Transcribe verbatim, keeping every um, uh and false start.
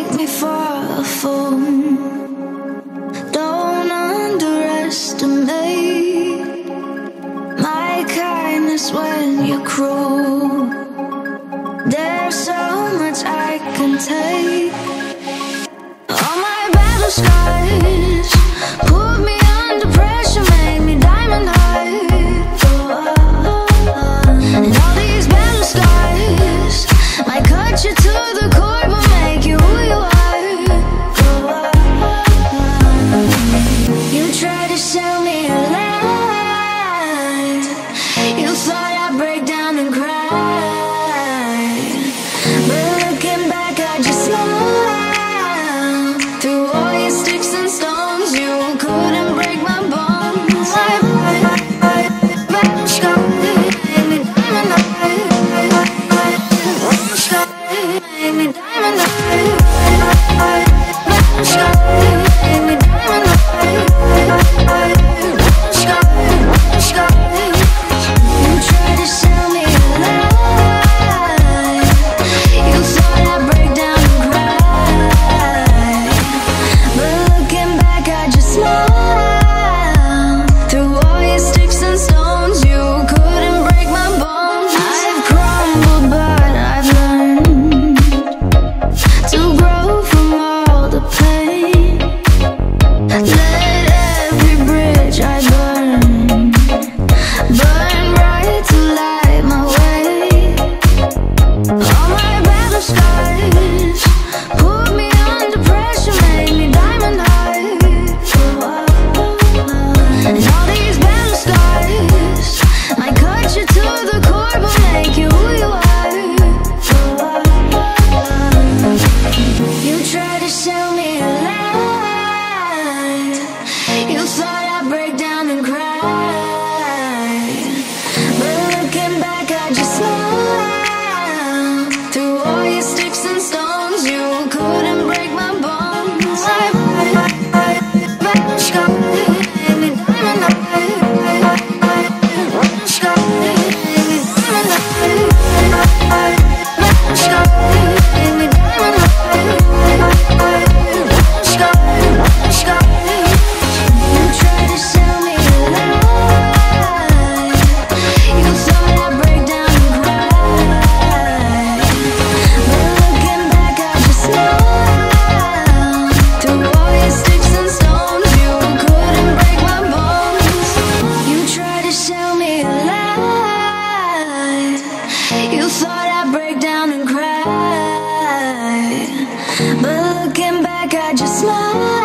take me for a fool. Don't underestimate my kindness when you're cruel. There's so much I can take. All my battle scars put me under pressure, made me diamond heart. And all these battle scars might cut you to the core, but make you who you are. You tried to sell me a lie. You thought I'd break down and cry, but looking back I just smile. Through all your sticks and stones, you couldn't break my bones. Battle scar made me diamond heart. Battle scar made me diamond heart. Battle scar made me diamond heart. Battle scar, battle scar. You tried to sell me a lie. You thought I'd break down and cry, but looking back I just smile. Through all your sticks and stones, you couldn't break my bones. I've crumbled, but I've learned to grow from all the pain. Let every bridge I burn burn bright to light my way. All my battle scars put me under pressure, made me diamond heart. And all these battle scars might cut you to the core, but make you who you are. You tried to sell me a lie. You thought I'd break down and cry, but looking back I just smile. Through all your sticks and stones, you couldn't break my bones. Battle scar made me diamond heart. Battle scar made me diamond heart. Battle scar made me diamond heart. Battle scar, battle scar. You tried to sell me a lie. You thought I'd break down and cry, but looking back I just smile. Through all your sticks and stones, you couldn't break my bones. You tried to sell me a lie. You thought I'd break down and cry, but looking back I just smile.